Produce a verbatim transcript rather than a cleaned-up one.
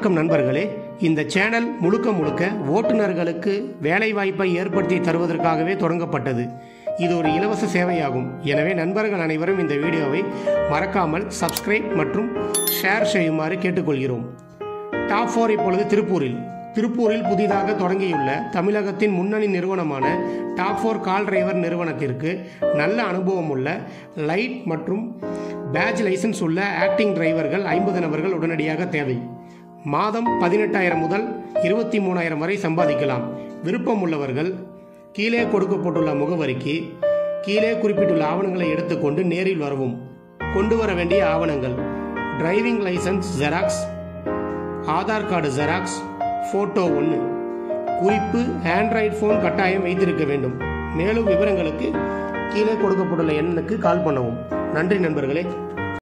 வணக்கம் நண்பர்களே. இந்த சேனல் முழுக்க முழுக்க ஓட்டுநர்களுக்கு வேலைவாய்ப்பை ஏற்படுத்தி தருவதற்காகவே தொடங்கப்பட்டது. இது ஒரு இலவச சேவையாகும். எனவே நண்பர்கள் அனைவரும் இந்த வீடியோவை மறக்காமல் சப்ஸ்கிரைப் மற்றும் ஷேர் செய்யுமாறு கேட்டுக்கொள்கிறோம். டாப் ஃபோர் இப்பொழுது திருப்பூரில் திருப்பூரில் புதிதாக தொடங்கியுள்ள தமிழகத்தின் முன்னணி நிறுவனமான டாப் ஃபோர் கால் டிரைவர் நிறுவனத்திற்கு நல்ல அனுபவம் உள்ள லைட் மற்றும் பேட்ச் லைசன்ஸ் உள்ள ஆக்டிங் டிரைவர்கள் ஐம்பது நபர்கள் உடனடியாக தேவை. மாதம் பதினெட்டாயிரம் முதல் இருபத்தி மூணாயிரம் வரை சம்பாதிக்கலாம். விருப்பம் உள்ளவர்கள் கீழே கொடுக்கப்பட்டுள்ள முகவரிக்கு கீழே குறிப்பிட்டுள்ள ஆவணங்களை எடுத்துக்கொண்டு நேரில் வரவும். கொண்டு வர வேண்டிய ஆவணங்கள்: driving licence xerox, Aadhaar card xerox, photo ஒன்று, குறிப்பு ஆண்ட்ராய்டு போன் கட்டாயம் வைத்திருக்க வேண்டும். மேலும் விவரங்களுக்கு கீழே கொடுக்கப்பட்டுள்ள எண்ணுக்கு கால் பண்ணவும். நன்றி நண்பர்களே.